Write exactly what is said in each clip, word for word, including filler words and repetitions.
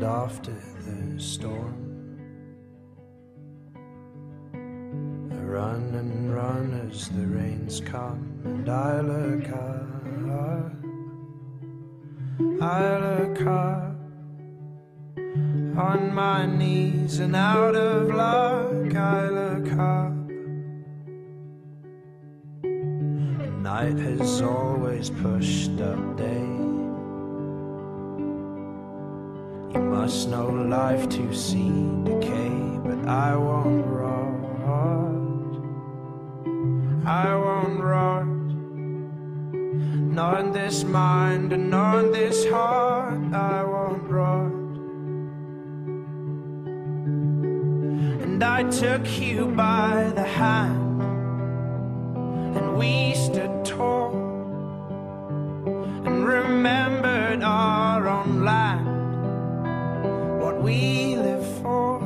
after the storm. I run and run as the rains come, and I look up, I look up, on my knees and out of luck. I look up. Night has always pushed up day. You must know life to see decay, but I won't rot, I won't rot, not in this mind and not in this heart. I won't rot. And I took you by the hand, and we stood tall, and remembered our own land, what we live for.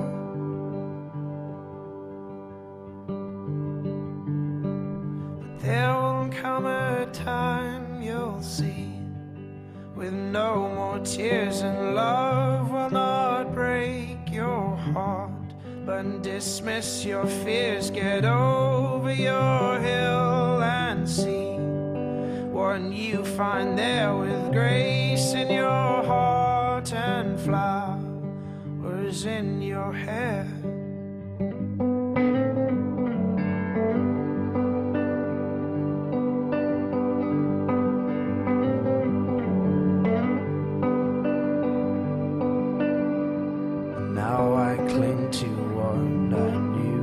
But there will come a time you'll see, with no more tears, and love will not break your heart, but dismiss your fears. Get over your hill and see what you find there, with grace in your heart and flowers in your hair. And now I cling to what I knew.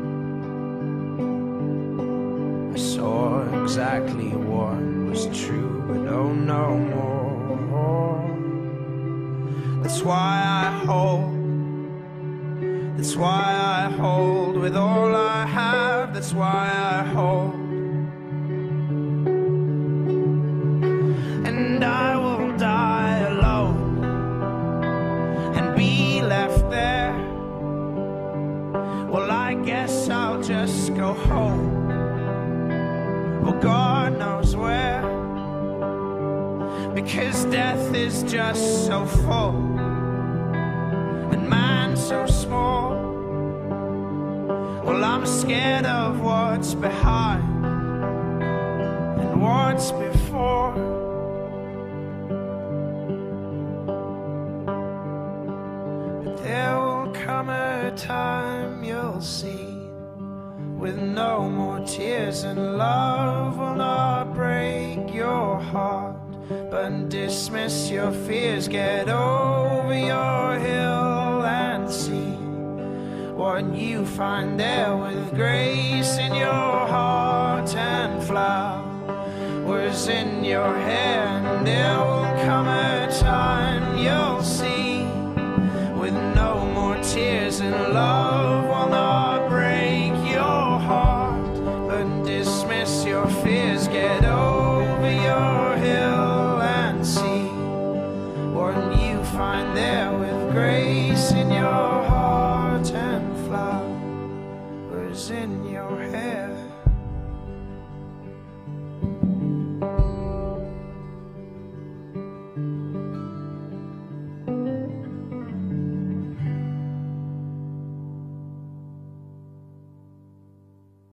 I saw exactly what was true, but oh no more. That's why I hold, that's why I hold with all I have. That's why I hold, and I will die alone and be left there. Well, I guess I'll just go home, well, God knows where, because death is just so full and man so small. Well, I'm scared of what's behind and what's before. But there will come a time you'll see, with no more tears, and love will not break your heart, but dismiss your fears. Get over your hill and see what you find there, with grace in your heart and flowers in your hair. And there will come a time you'll see, with no more tears, and love